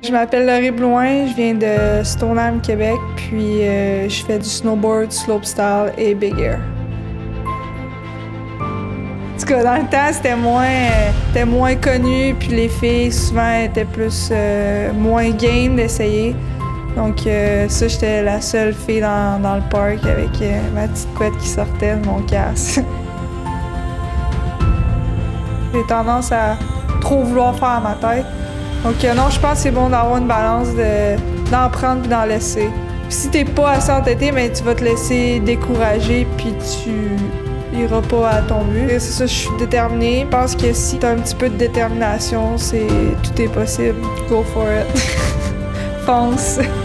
Je m'appelle Laurie Blouin, je viens de Stoneham, Québec, puis je fais du snowboard, slopestyle et big air. En tout cas, dans le temps, c'était moins connu, puis les filles, souvent, étaient moins game d'essayer. Donc ça, j'étais la seule fille dans le parc avec ma petite couette qui sortait de mon casque. J'ai tendance à trop vouloir faire à ma tête. Donc non, je pense que c'est bon d'avoir une balance d'en prendre et d'en laisser. Puis si t'es pas assez entêté, mais tu vas te laisser décourager puis tu iras pas à ton but. C'est ça, je suis déterminée. Je pense que si t'as un petit peu de détermination, tout est possible. Go for it. Fonce.